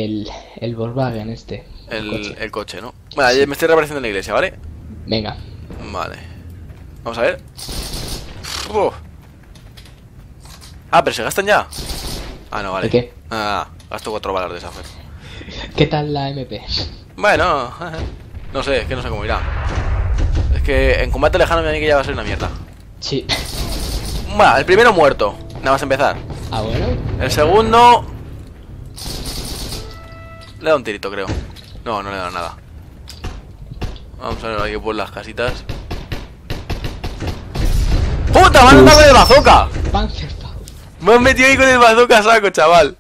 el Volkswagen este. El coche, ¿no? Bueno, ya me estoy reapareciendo en la iglesia, ¿vale? Venga. Vale. Vamos a ver. Ah, pero se gastan ya. Ah, no, vale. ¿De qué? Ah, gasto 4 balas de esa fe. ¿Qué tal la MP? Bueno, no sé, es que no sé cómo irá. Es que en combate lejano me da que ya va a ser una mierda. Sí. Bueno, el primero muerto, nada más empezar. Ah, bueno. El segundo... Le da un tirito, creo. No, no le da nada. Vamos a ver aquí por las casitas. ¡Puta! ¡Me han dado con el bazooka! Panzerfaust. Me han metido ahí con el bazooka a saco, chaval.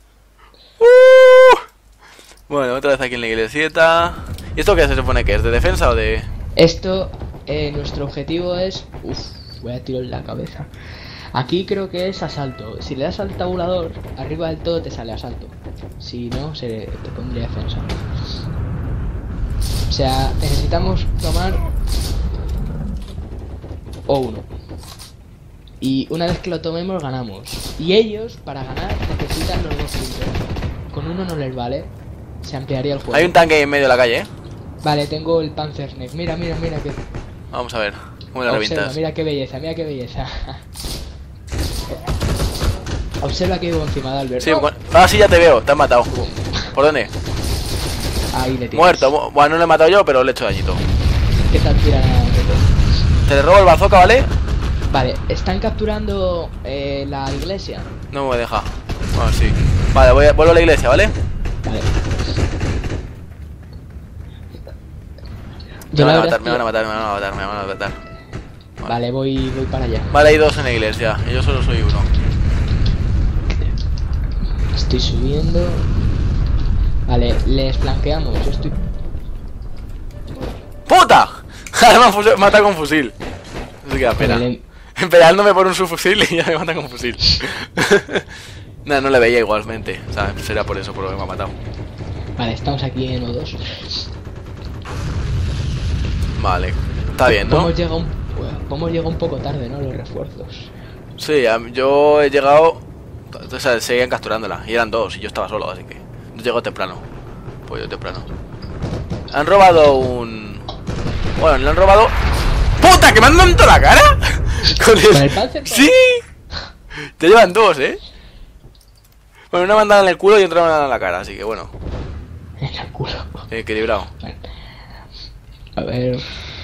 Bueno, otra vez aquí en la iglesieta. ¿Y esto qué se supone que es? ¿De defensa o de...? Esto, nuestro objetivo es... Uf, voy a tiro en la cabeza. Aquí creo que es asalto. Si le das al tabulador, arriba del todo te sale asalto. Si no, te pondría defensa. O sea, necesitamos tomar O1. Y una vez que lo tomemos, ganamos. Y ellos, para ganar, necesitan los 2 puntos. Con uno no les vale. Se ampliaría el juego. Hay un tanque ahí en medio de la calle, ¿eh? Vale, tengo el Panzerneck. Mira, mira, mira que... Vamos a ver. ¿Cómo le Observa, revientas? mira qué belleza, mira qué belleza. Observa que vivo encima de Albert. Sí, ah, sí, ya te veo. Te han matado. ¿Por dónde? Ahí le tienes. Muerto. Bueno, no le he matado yo, pero le he hecho dañito. ¿Qué tal tira? Te le robo el bazooka, ¿vale? Vale, están capturando la iglesia. No me deja. Bueno, sí. Vale, vuelvo a la iglesia, ¿vale? Vale. Me van a matar, me van a matar, me van a matar, me van a matar. Vale, voy para allá. Vale, hay 2 en la iglesia. Y yo solo soy 1. Estoy subiendo. Vale, les flanqueamos. Yo estoy... ¡Puta! Además me mata con fusil. Eso que da pena. Vale. Empeñándome por un subfusil y ya me mata con fusil. No, no le veía igualmente. O sea, será por eso, por lo que me ha matado. Vale, estamos aquí en O2. Vale, está bien, ¿no? Hemos llegado un poco tarde, ¿no? Los refuerzos. Sí, yo he llegado... O sea, seguían capturándola. Y eran 2 y yo estaba solo, así que... Yo llego temprano. Pues yo temprano. Han robado un... Bueno, le han robado... ¡Puta! ¿Que me han dado en toda la cara? ¿Con el Panzer? ¡Sí! Te llevan 2, ¿eh? Bueno, una mandada en el culo y otra mandada en la cara, así que bueno. En el culo. Equilibrado. Vale. A ver...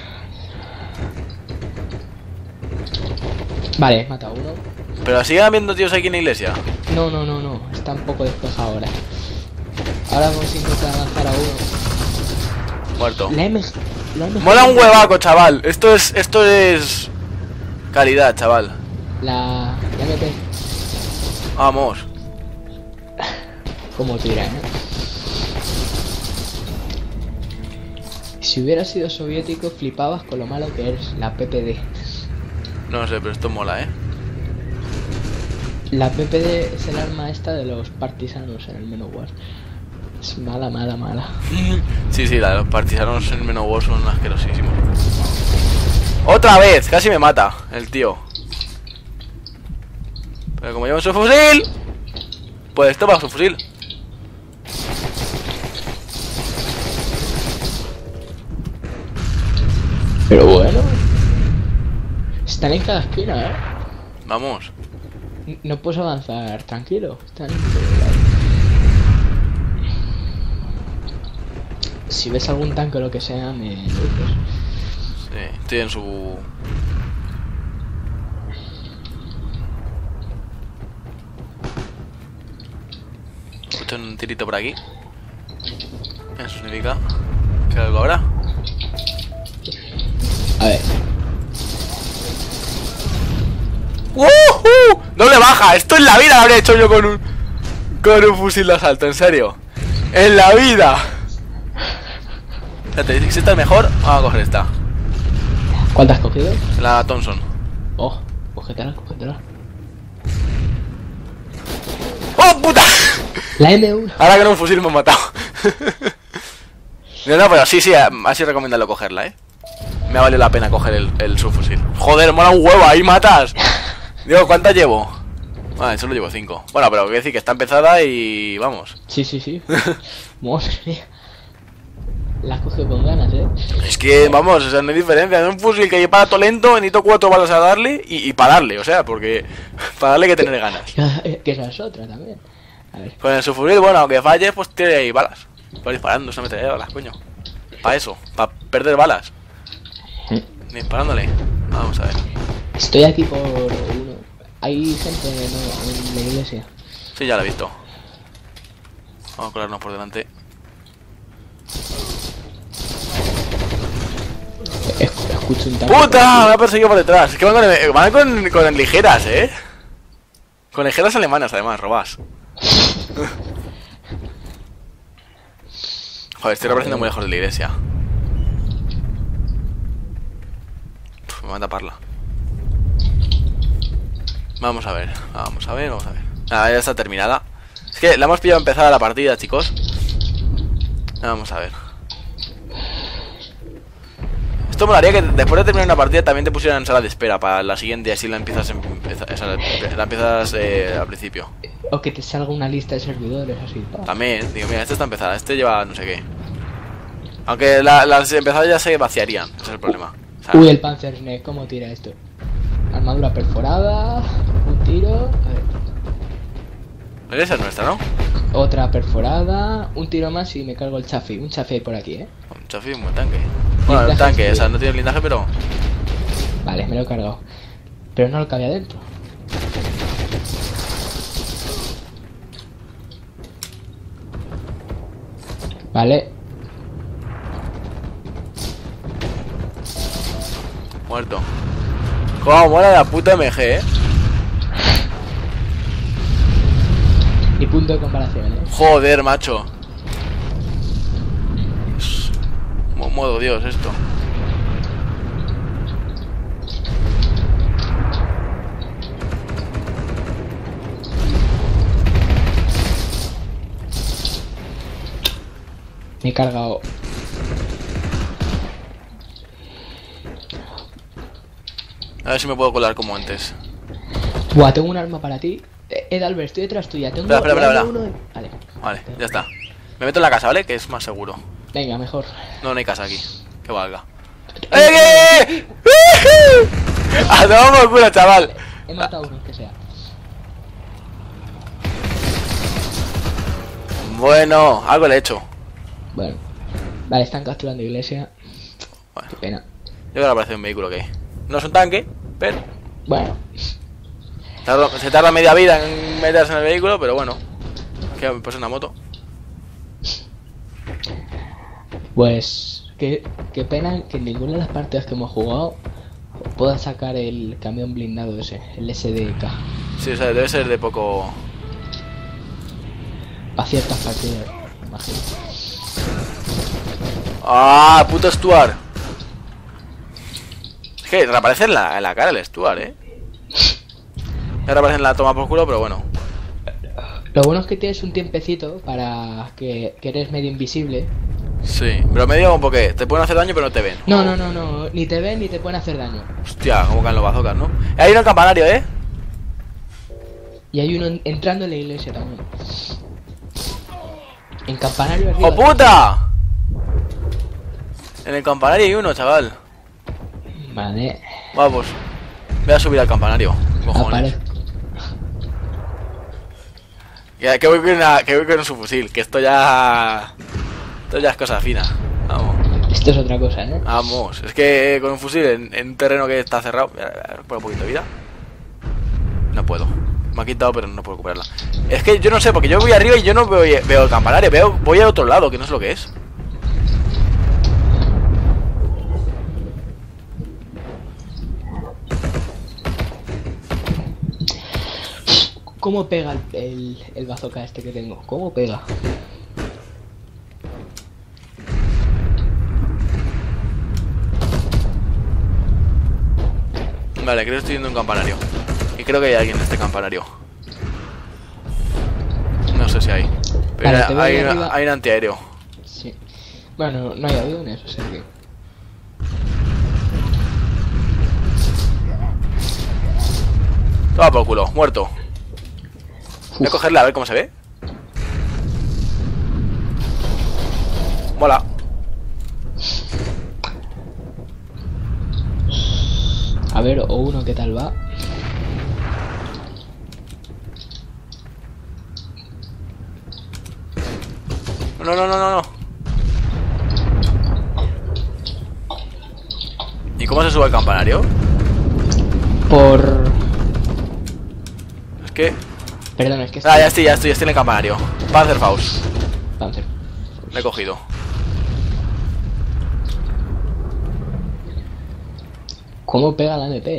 Vale, mata uno. Pero siguen habiendo tíos aquí en la iglesia. No. Está un poco despejado ahora. Ahora vamos a intentar avanzar a uno. Muerto. La MG... Mola un huevaco, chaval. Esto es... calidad, chaval. La MP. Vamos. Como tira, ¿eh? Si hubiera sido soviético, flipabas con lo malo que es la PPD. No sé, pero esto mola, ¿eh? La PPD es el arma esta de los partisanos en el Manowar. Es mala. Sí, la de los partisanos en Manowar son asquerosísimos. ¡Otra vez! Casi me mata el tío. Pero como llevo su fusil, pues toma su fusil. Pero bueno. Están en cada esquina, ¿eh? Vamos. No puedes avanzar tranquilo. Están en... Si ves algún tanque o lo que sea, me dices. Sí, estoy en su... Escucho un tirito por aquí. Eso significa que algo habrá. A ver. ¡Woohoo! ¡Doble baja! Esto en la vida lo habría hecho yo con un fusil de asalto, en serio. ¡En la vida! Espérate, si esta es mejor, vamos a coger esta. ¿Cuánto has cogido? La Thompson. Oh, cógetela. ¡Oh, puta! La M1. Ahora que no un fusil me han matado. No, pero sí, así recomiéndalo cogerla, Me ha valido la pena coger el subfusil. Joder, mola un huevo, ahí matas. Digo, ¿cuántas llevo? Vale, solo llevo 5. Bueno, pero quiero decir que está empezada y vamos. Sí. Madre mía. La coge con ganas, Es que, vamos, o sea, no hay diferencia. En un fusil que dispara todo lento, necesito 4 balas a darle y para darle, o sea, porque para darle hay que tener ganas. Que esa es otra también. A ver. Con el subfusil, bueno, aunque falles, pues tiene ahí balas. Va disparando, se mete de balas, coño. Para eso, para perder balas. Disparándole. Vamos a ver. Estoy aquí por uno. Hay gente en la iglesia. Sí, ya lo he visto. Vamos a colarnos por delante. Escucho un tanque. ¡Puta! Me ha perseguido por detrás. Es que van con ligeras, Con ligeras alemanas, además, robas. Joder, estoy repareciendo muy lejos de la iglesia. Me va a taparla. Vamos a ver. Nada, ya está terminada. Es que la hemos pillado empezada la partida, chicos. Vamos a ver. Esto molaría que después de terminar una partida también te pusieran en sala de espera para la siguiente y así la empiezas al principio. O que te salga una lista de servidores así. También, digo, mira, este está empezada, este lleva no sé qué. Aunque las empezadas ya se vaciarían, ese es el problema. O sea, Uy, el Panzerschneck, ¿cómo tira esto? Armadura perforada, un tiro. A ver. esa es nuestra, ¿no? Otra perforada, un tiro más y me cargo el chafi. Un chafi por aquí, Un chafi, un buen tanque. Bueno, el tanque, o sea, no tiene blindaje, pero... Vale, me lo he cargado. Pero no lo cabía dentro. Vale. Muerto. Cómo mola la puta MG, Ni punto de comparación, Joder, macho. Modo Dios esto. Me he cargado. A ver si me puedo colar como antes. Buah, tengo un arma para ti. Albert, estoy detrás tuya. Tengo Espera. uno. Vale. Vale, ya está. Me meto en la casa, ¿vale? Que es más seguro. Venga, mejor. No hay casa aquí. Que valga. ¡A tomar por culo, chaval! He matado a uno, que sea. Bueno, algo le he hecho. Bueno. Vale, están capturando iglesia. Bueno, Qué pena. yo creo que aparece un vehículo que hay. No es un tanque, pero... Bueno. Se tarda media vida en meterse en el vehículo, pero bueno. Que me pasa una moto. Pues... Qué pena que en ninguna de las partidas que hemos jugado pueda sacar el camión blindado ese, el SDK. Sí, o sea, debe ser de poco... A ciertas partidas, imagino. ¡Ah, puto Stuart! Es que reaparece en la cara el Stuart, Ya reaparece en la toma por culo, pero bueno. Lo bueno es que tienes un tiempecito para que eres medio invisible. Sí, pero me digo un poco que te pueden hacer daño pero no te ven. No, ni te ven ni te pueden hacer daño. Hostia, como caen los bazocas, ¿no? Hay uno en campanario, Y hay uno entrando en la iglesia también. En campanario arriba. ¡Oh puta! En el campanario hay uno, chaval. Vale. Vamos. Voy a subir al campanario. Cojones. Aparezco. Que voy con su fusil, que esto ya... Esto ya es cosa fina. Vamos. Esto es otra cosa, Vamos. Es que con un fusil en un terreno que está cerrado... Por un poquito de vida. No puedo. Me ha quitado, pero no puedo recuperarla. Es que yo no sé, porque yo voy arriba y yo no veo el campanario. Voy al otro lado, que no sé lo que es. ¿Cómo pega el bazooka este que tengo? ¿Cómo pega? Vale, creo que estoy viendo un campanario. Y creo que hay alguien en este campanario. No sé si hay. Pero Vale, hay un antiaéreo. Sí. Bueno, no hay aviones, o sea que... Toma por culo, muerto. Voy a cogerle a ver cómo se ve. Mola. A ver, o uno, ¿qué tal va? No. ¿Y cómo se sube el campanario? Por... Es que... Perdón, es que... Ah, ya estoy en el campanario. Panzerfaust. Panzer. Le he cogido. ¿Cómo pega la MP,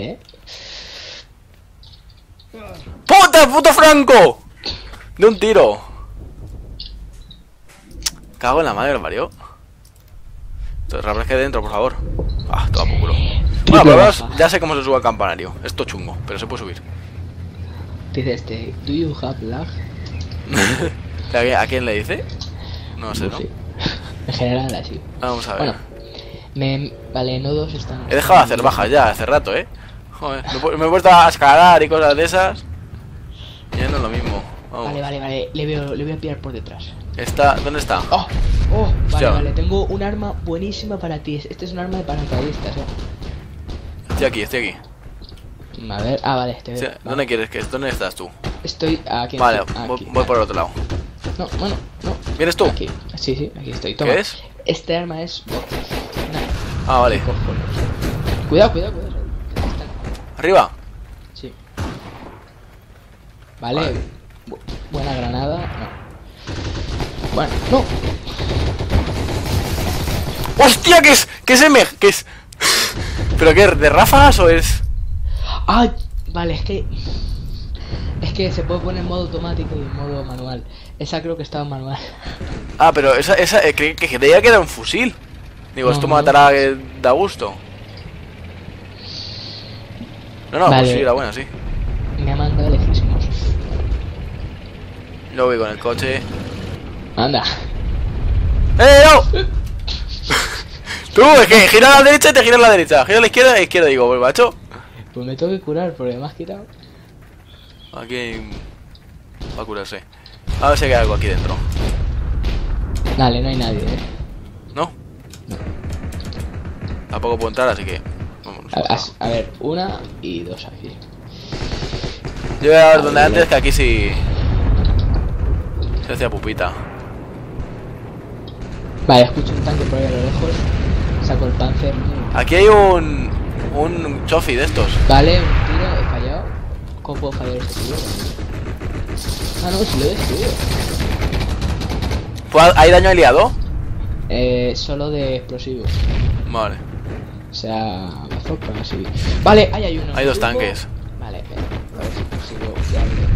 ¡Puta, puto Franco! De un tiro. Cago en la madre, lo parió. Entonces, refresque dentro, por favor. Ah, toma por culo. Bueno, por lo menos ya sé cómo se sube al campanario. Esto chungo, pero se puede subir. Dice este, ¿do you have lag? ¿A quién le dice? No sé, ¿no? Sí. En general, así. Vamos a ver. Bueno, vale, nodos están... He dejado de hacer bajas ya hace rato, Joder, me he puesto a escalar y cosas de esas. Ya no es lo mismo. Vamos. Vale, le voy a pillar por detrás. ¿Dónde está? Oh, Hostia. vale, tengo un arma buenísima para ti. Este es un arma de paracaidistas, Estoy aquí. A ver, vale, te veo. Sí, ¿dónde quieres que ¿Dónde estás tú? Estoy aquí. Vale, aquí. voy por el otro lado. No, bueno, no. ¿Vienes tú? Aquí. Sí, aquí estoy. Toma. ¿Qué es? Este arma es... Ah, vale. Cuidado. ¿Arriba? Sí. Vale. Buena granada. No. Bueno, no. ¡Hostia! ¿Qué es? ¿Qué es MG? ¿Qué es? ¿Pero qué? ¿De ráfagas o es...? Ah, vale, es que se puede poner en modo automático y en modo manual. Esa creo que estaba en manual. Ah, pero esa que creía que era un fusil. Digo, esto matará que da gusto. No, vale. Pues sí, era buena, sí. Me ha mandado lejísimos. Yo voy con el coche. Anda. ¡No! Tú, es que gira a la derecha y te gira a la derecha. Gira a la izquierda, digo, pues macho. Pues me tengo que curar porque me has quitado. Aquí va a curarse. A ver si hay algo aquí dentro. Dale, no hay nadie, ¿No? No. Tampoco puedo entrar, así que... Vámonos. A ver, 1 y 2 aquí. Yo voy a ver donde antes, que aquí sí... Se hacía pupita. Vale, escucho un tanque por ahí a lo lejos. Saco el panzer. Aquí hay un chofi de estos. Vale, un tiro, he fallado. ¿Cómo puedo fallar este tiro? Ah, no, si lo he destruido. ¿Hay daño aliado? Solo de explosivos. Vale. O sea, bazooka, así. Vale, ahí hay uno. Hay dos tanques. Vale, a ver si consigo pillarlo.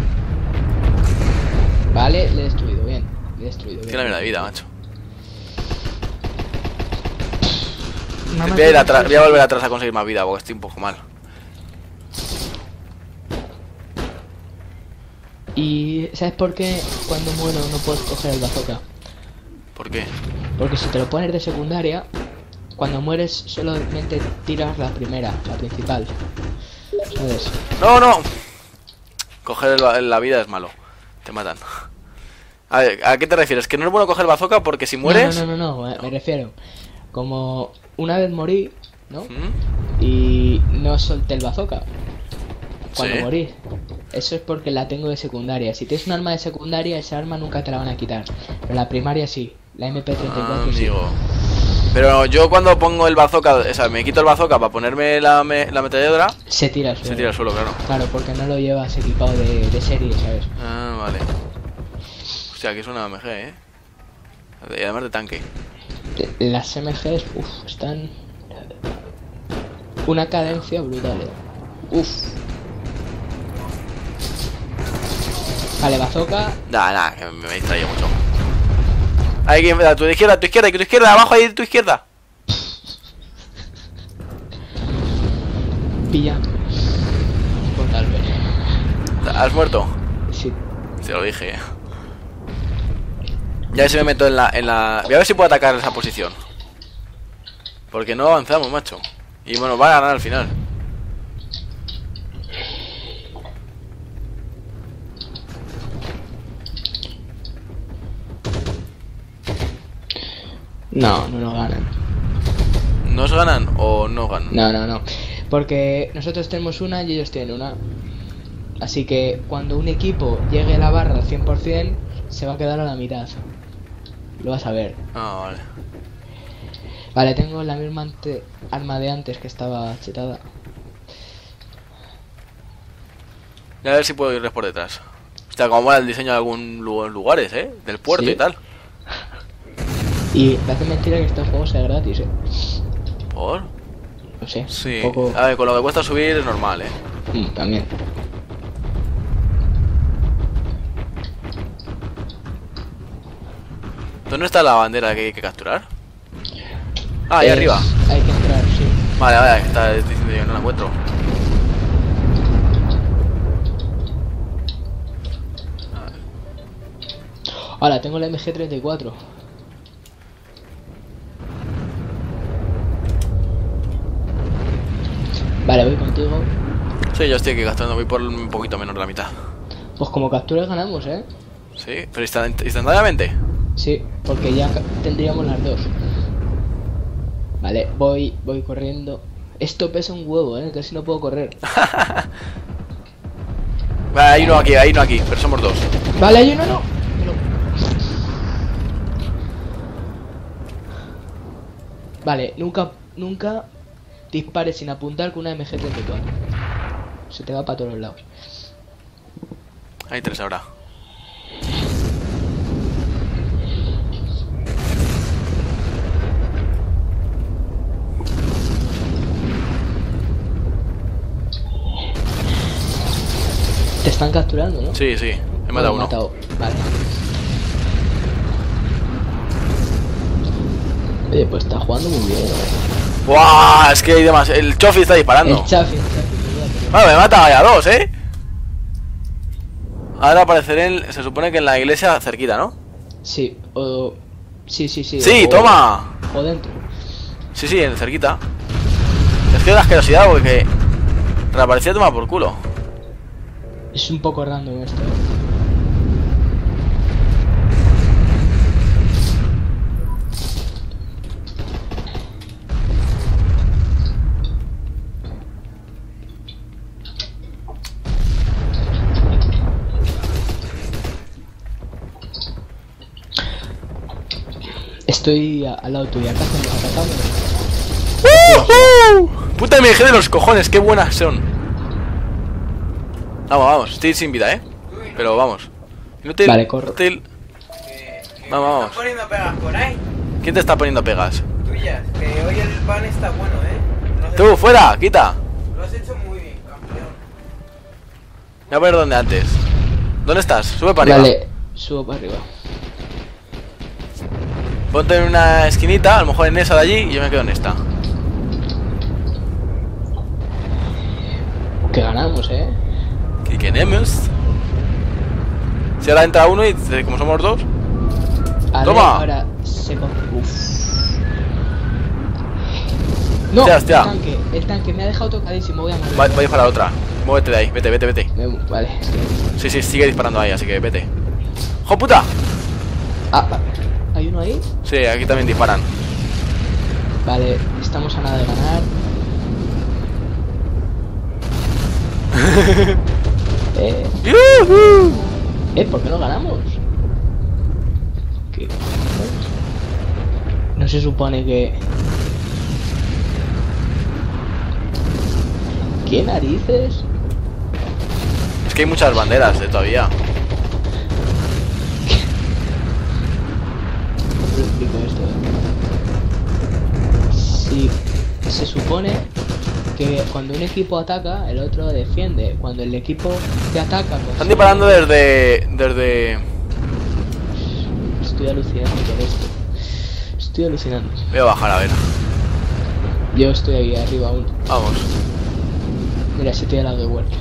Vale, le he destruido, bien. Tiene la mierda de vida, macho. Mamá, Voy a volver atrás a conseguir más vida porque estoy un poco mal. ¿Y sabes por qué cuando muero no puedes coger el bazooka? ¿Por qué? Porque si te lo pones de secundaria, cuando mueres solamente tiras la primera, la principal. ¿Sabes? ¡No! Coger la vida es malo. Te matan. A ver, ¿a qué te refieres? ¿Que no es bueno coger bazooka porque si mueres...? No, me refiero. Como una vez morí, ¿no? ¿Mm? Y no solté el bazooka cuando ¿Sí? morí. Eso es porque la tengo de secundaria. Si tienes un arma de secundaria, esa arma nunca te la van a quitar. Pero la primaria sí. La MP34 sí. Amigo. Pero yo cuando pongo el bazooka, o sea, me quito el bazooka para ponerme la ametralladora, Se tira al suelo. se tira al suelo, claro. Claro, porque no lo llevas equipado de serie, ¿sabes? Ah, vale. Hostia, aquí es una AMG, Y además de tanque. Las MGs, están... Una cadencia brutal, Vale, bazooka. Nah, que me distraía mucho. Hay que a tu izquierda, abajo ahí, tu izquierda. Pilla. Por Albert. ¿Has muerto? Sí. Te lo dije. Ya a ver si me meto en la... Voy a ver si puedo atacar esa posición. Porque no avanzamos, macho. Y bueno, va a ganar al final. No, no nos ganan. ¿No os ganan o no ganan? No, no, no. Porque nosotros tenemos una y ellos tienen una. Así que cuando un equipo llegue a la barra al 100%, se va a quedar a la mitad. Lo vas a ver. Ah, vale. Vale, tengo la misma arma de antes que estaba chetada. Y a ver si puedo irles por detrás. Hostia, como mola el diseño de algunos lugares, del puerto Sí. y tal. Y me hace mentira que este juego sea gratis, ¿Por? No sé. Sí. Un poco... A ver, con lo que cuesta subir es normal, también. ¿Dónde está la bandera que hay que capturar? Ah, ahí arriba. Hay que entrar, sí. Vale, vale, está diciendo yo, no la encuentro. Ahora, tengo la MG34. Vale, voy contigo. Sí, yo estoy aquí gastando, voy por un poquito menos de la mitad. Pues como capturas ganamos, Sí, pero instantáneamente. Sí, porque ya tendríamos las dos. Vale, voy corriendo. Esto pesa un huevo, casi no puedo correr. Vale, hay uno aquí, pero somos dos. Vale, hay uno no. Pero... Vale, nunca dispares sin apuntar con una MG34. Se te va para todos los lados. Hay tres ahora. Te están capturando, ¿no? Sí, sí, he matado uno. Vale. Oye, pues está jugando muy bien. ¡Buah! Es que hay demasiado. El Chofi está disparando. El Chafi. Bueno, me mata ya dos, Ahora apareceré se supone que en la iglesia cerquita, ¿no? Sí, o... Sí. Sí, o... toma. O dentro. Sí, en cerquita. Es que la asquerosidad porque reaparecía toma por culo. Es un poco random esto. Estoy al lado tuyo, acá nos atacamos. Puta MG de los cojones, qué buenas son. Vamos, estoy sin vida, pero vamos. Inútil, vale, corro. Inútil. Vamos. ¿Están poniendo pegas por ahí? ¿Quién te está poniendo pegas? Tuyas, que hoy el pan está bueno, Lo has Tú, hecho- fuera, quita. Lo has hecho muy bien, campeón. Voy a poner donde antes. ¿Dónde estás? Sube para arriba. Vale, subo para arriba. Ponte en una esquinita, a lo mejor en esa de allí, y yo me quedo en esta. Que ganamos, ¿Qué queremos? Si ahora entra uno y como somos dos. Vale, ¡Toma! ahora se con... Uf. No, Hostia. El tanque me ha dejado tocadísimo, voy a morir. Voy a disparar otra. Muévete de ahí, vete. Vale. Sí, sigue disparando ahí, así que vete. ¡Jo puta! Ah, vale. ¿Hay uno ahí? Sí, aquí también disparan. Vale, estamos a nada de ganar. ¡Yuhu! ¿Por qué no ganamos? ¿Qué? No se supone que... ¿Qué narices? Es que hay muchas banderas todavía. ¿Cómo lo explico esto? Sí, se supone que cuando un equipo ataca, el otro defiende. Cuando el equipo te ataca... Están disparando desde... Estoy alucinando con esto. Estoy alucinando. Voy a bajar a ver. Yo estoy ahí arriba aún. Vamos. Mira, si estoy al lado de Walker.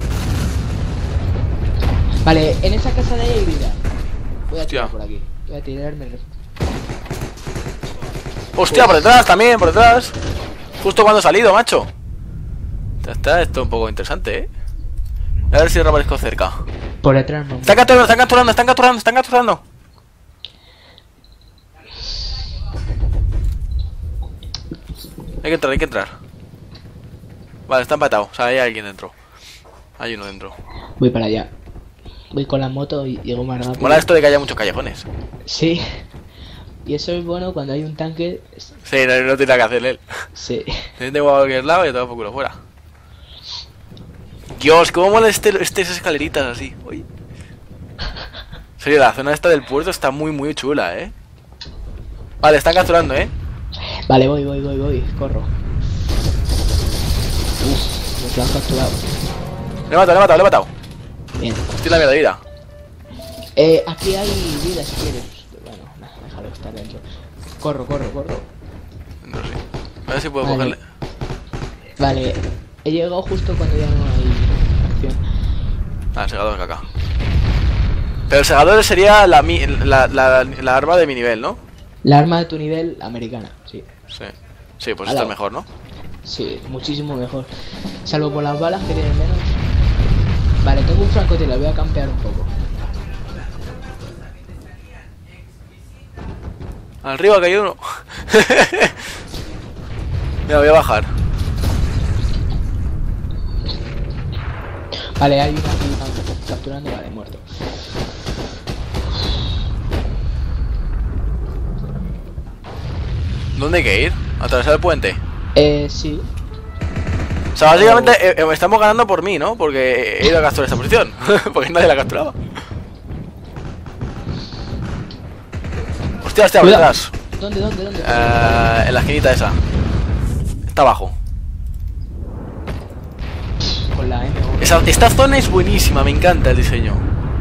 Vale, en esa casa de ahí hay vida. Voy a tirar Hostia. por aquí. Voy a tirarme. Hostia, por detrás también, por detrás. Justo cuando he salido, macho. Está esto un poco interesante, A ver si reaparezco cerca. Por detrás no. Están capturando. Hay que entrar, hay que entrar. Vale, está empatado. O sea, hay alguien dentro. Hay uno dentro. Voy para allá. Voy con la moto y llego más rápido. Mola esto de que haya muchos callejones. Sí. Y eso es bueno cuando hay un tanque. Sí, no tiene nada que hacer él. Sí. Se tengo a cualquier lado y todo por culo fuera. Dios, cómo mola esas escaleritas así. Uy. En serio, la zona esta del puerto está muy chula, Vale, están capturando, Vale, voy. Corro. Me lo han capturado. Le he matado. Bien. Estoy en la mierda de vida. Aquí hay vida si quieres. Bueno, nada, déjalo estar dentro. Corro. No sé. A ver si puedo Vale. cogerle. Vale, he llegado justo cuando ya no hay acción. Ah, el segador de caca. Pero el segador sería la arma de mi nivel, ¿no? La arma de tu nivel americana, sí. Sí. Sí, pues Ala. esta es mejor, ¿no? Sí, muchísimo mejor. Salvo por las balas que tienen menos. Vale, tengo un francotirador, voy a campear un poco. Arriba que hay uno. Mira, voy a bajar. Vale, hay uno aquí capturando, vale, muerto. ¿Dónde hay que ir? ¿Atravesar el puente? Sí. O sea, básicamente estamos ganando por mí, ¿no? Porque he ido a capturar esta posición. Porque nadie la capturaba. Hostia, Cuidado. detrás. ¿Dónde? En la esquinita esa. Está abajo. Con la M. Esta zona es buenísima, me encanta el diseño.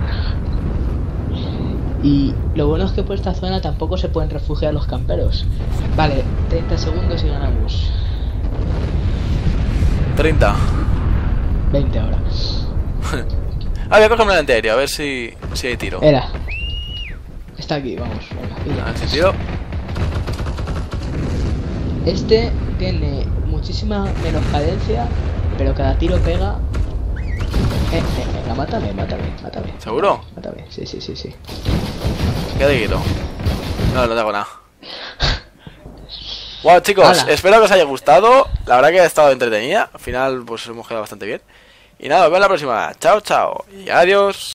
Y lo bueno es que por esta zona tampoco se pueden refugiar los camperos. Vale, 30 segundos y ganamos. 30. 20 ahora. Voy a cogerme la anterior, a ver si hay tiro. Era. Está aquí, vamos. Venga, pilla. A ver si hay tiro. Este tiene muchísima menos cadencia, pero cada tiro pega. Venga, mátame. ¿Seguro? Mátame, sí. Queda quieto. No tengo nada. Bueno, chicos, ¡Hala! espero que os haya gustado. La verdad que ha estado entretenida. Al final, pues hemos quedado bastante bien. Y nada, nos vemos la próxima. Chao, chao. Y adiós.